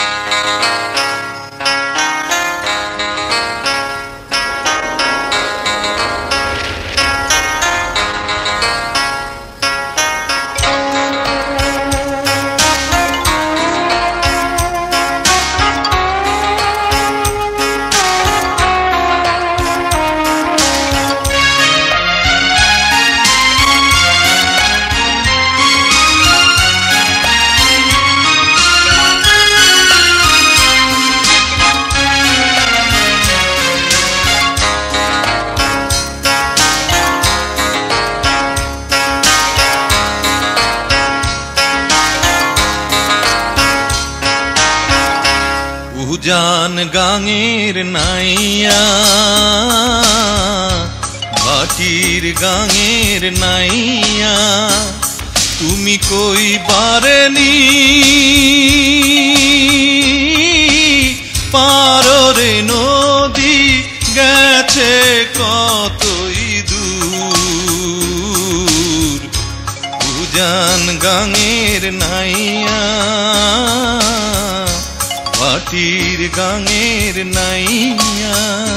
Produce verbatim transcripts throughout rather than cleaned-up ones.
উজান গাঙের নাইয়া ভাটির গাঙের নাইয়া তুমি কই বারেনি পাররে নদী গেছে কতই দূর উজান গাঙের নাইয়া ভাটির গাঙের নাইয়া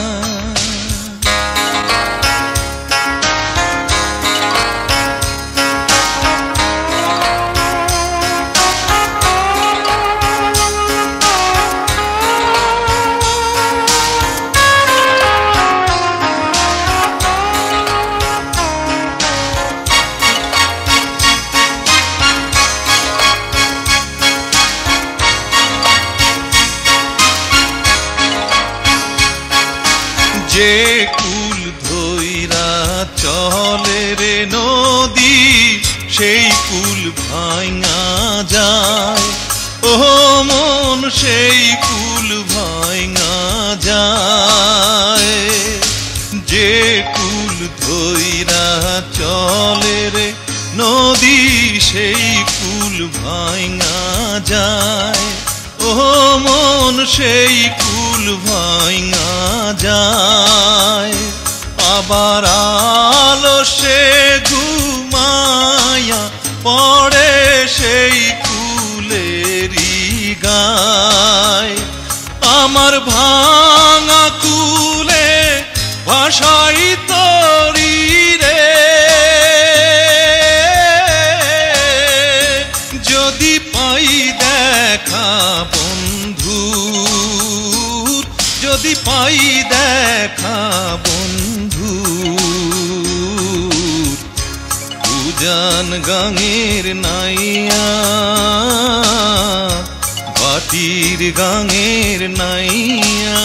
যে কুল ধইরা চলে রে নদী সেই কুল ভাঙা যায় ও মন সেই কুল ভাঙা যায় যে কুল ধইরা চলে রে নদী সেই কুল ভাঙা যায় ও মন সেই কুল ভাঙা যায় আবার আলসে ঘুমায়া পড়ে সেই কুলেরই গায় আমার ভাঙা কুলে ভাষাই তরি রে যদি পাই দেখা বন্ধুর যদি পাই দেখা বন্ধুর উজান গাঙের নাইয়া ভাটির গাঙের নাইয়া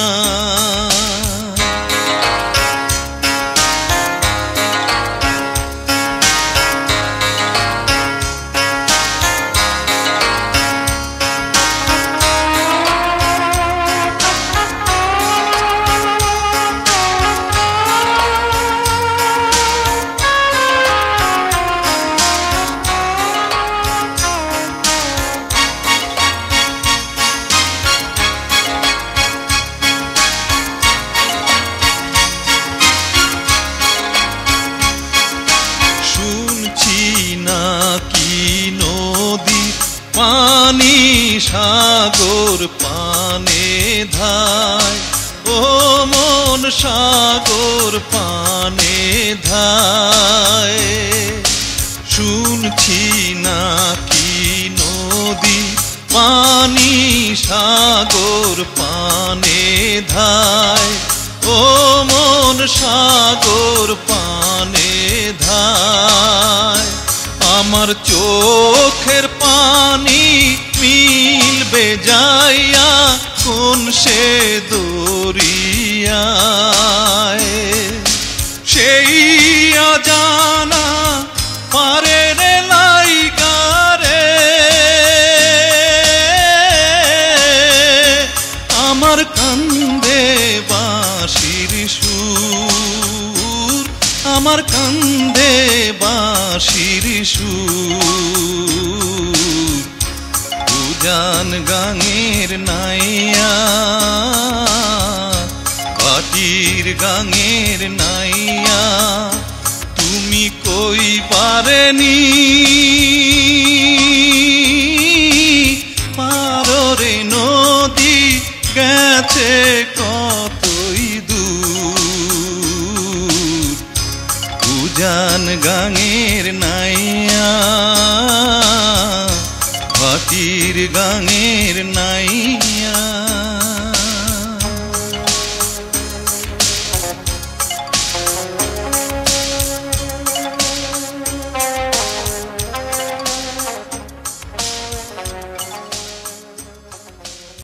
পানি সাগর পানে ধায় ও মন সাগর পানে ধায় শুনছি নাকি নদী পানি সাগর পানে ধায় ও মন সাগর পানে ধায় আমার চোখের পানি মিলবে যাইয়া কোন সে দরিয়ায় সেই অজানা পারে রে লাইগারে আমার কান্দে বাঁশির সুর আমার কান্দে বাঁশির সুর উজান গাঙের নাইয়া ভাটির গাঙের নাইয়া তুমি কই পারেনি পারো রে উজান গাঙের নাইয়া, ভাটির গাঙের নাইয়া।